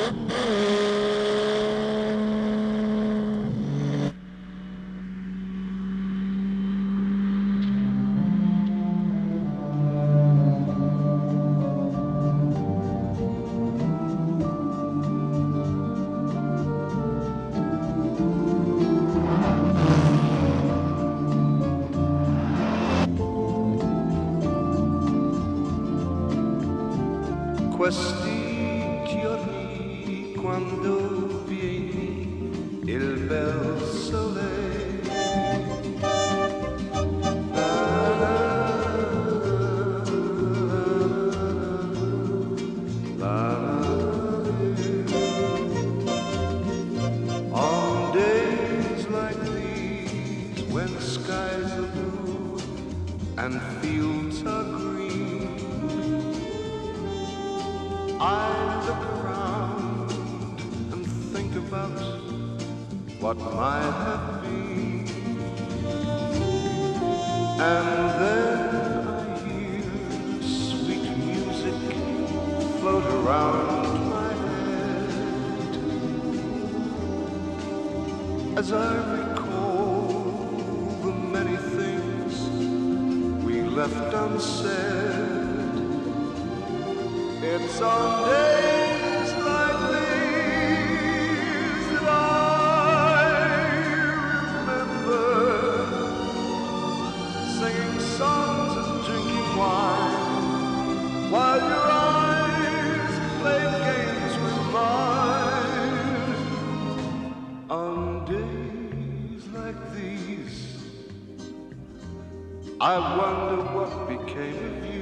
Questi giorni quando vieni il bel sole on days like these when the skies are blue and fields are green, I look around and think about what might have been, and then I hear sweet music float around my head as I recall the many things we left unsaid. It's on days like these that I remember singing songs and drinking wine while your eyes played games with mine. On days like these, I wonder what became of you.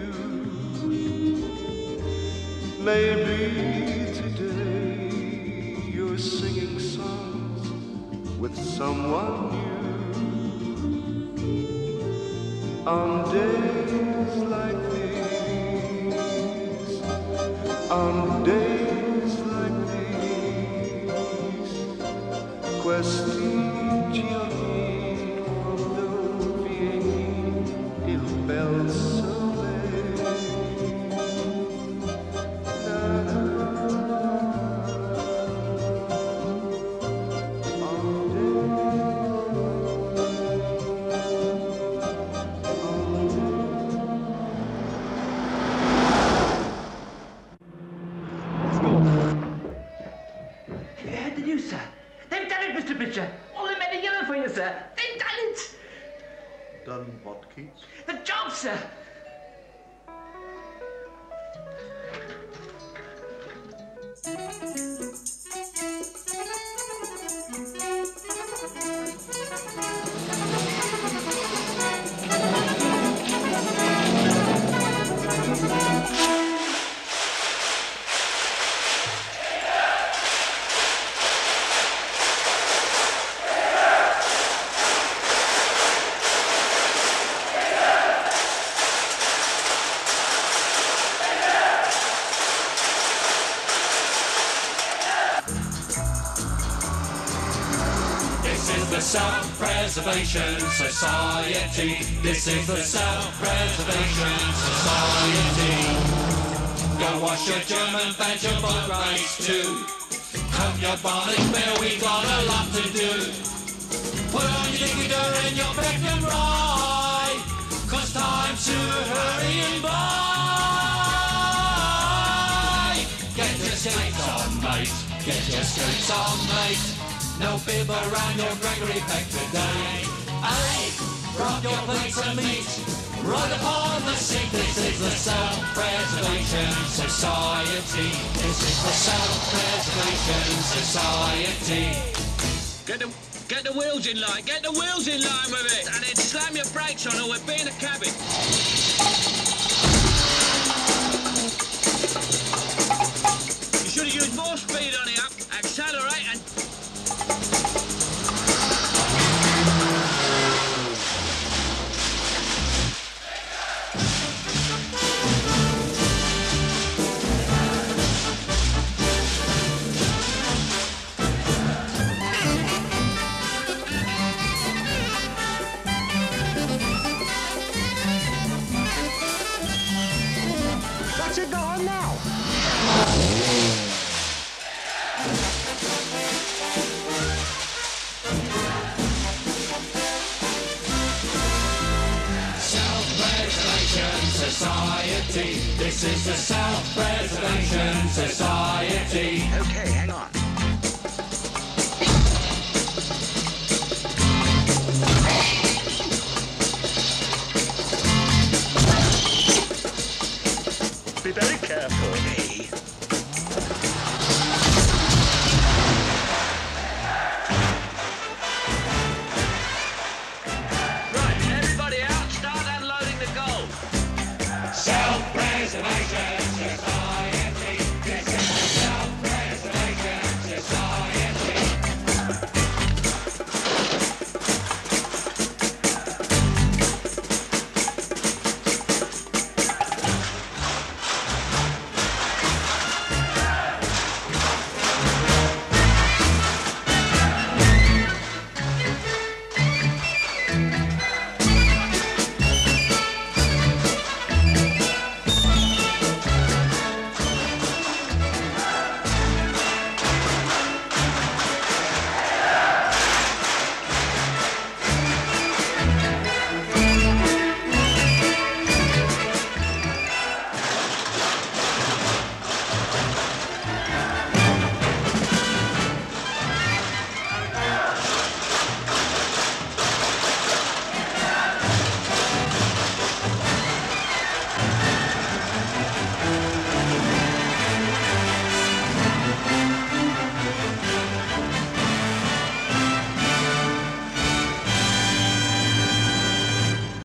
Maybe today you're singing songs with someone new. On days like these, on days like these, questi giorni quando vieni il bel sole. Done what, Keats? The job, sir! Self-Preservation Society. This is the Self-Preservation Society. Go wash your German bench and boat race too. Coat your bonnet bill, we got a lot to do. Put on your digger and your peck and ride, 'cause time's to hurry and buy. Get your skates on, mate. Get your skates on, mate. No bib around your Gregory Peck today. Hey, brought your plates of meat right upon the seat. This is the Self-Preservation Society. This is the Self-Preservation Society. Get the wheels in line. Get the wheels in line with it. And then slam your brakes on or we'll be in the cabin. You should have used more speed on the up. Accelerate and... That's it going now. Society. This is the South Preservation Society. Okay, hang on. Be very careful.